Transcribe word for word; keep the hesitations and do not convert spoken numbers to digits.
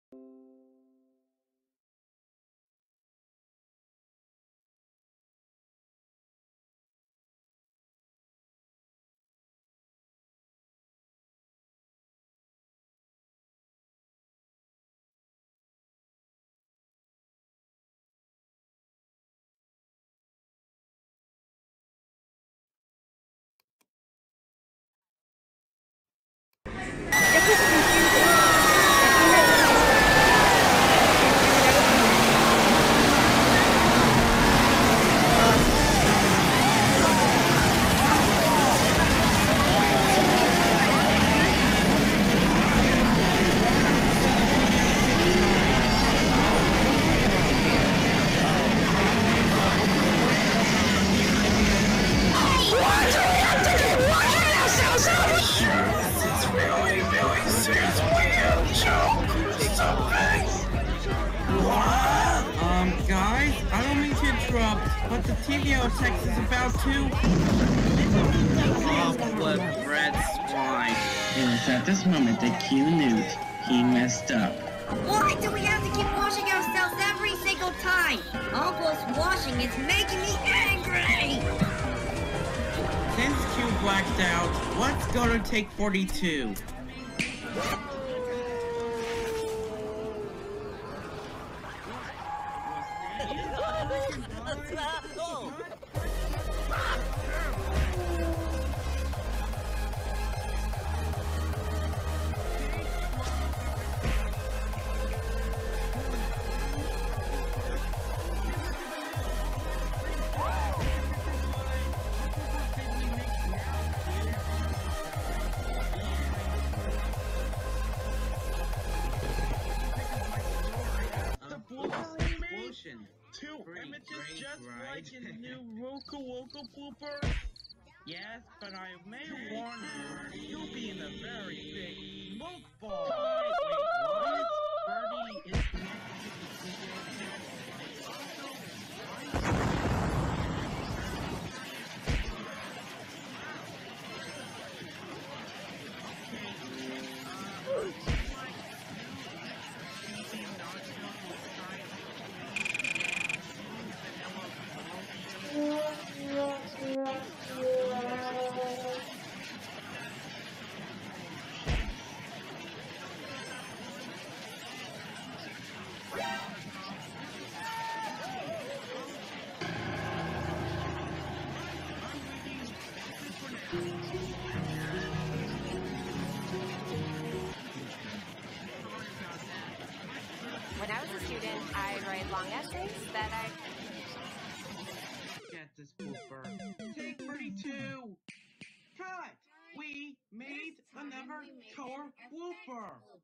Um, guys, I don't mean to interrupt, but the T V O text is about to... Oh, flip red swine. It was at this moment that Q knew he messed up. Why do we have to keep washing ourselves every single time? Uncle's washing is making me angry! Since Q blacked out, let's go to take forty-two. Two Great, images great, just right? like in new Roku Woka Blooper. Yes, but I may warn you, you'll be in a very big smoke ball. Wait, what? Birdie is connected When I was a student, I'd write long essays that I... Get this blooper. Take thirty-two. Cut! We made another tour blooper.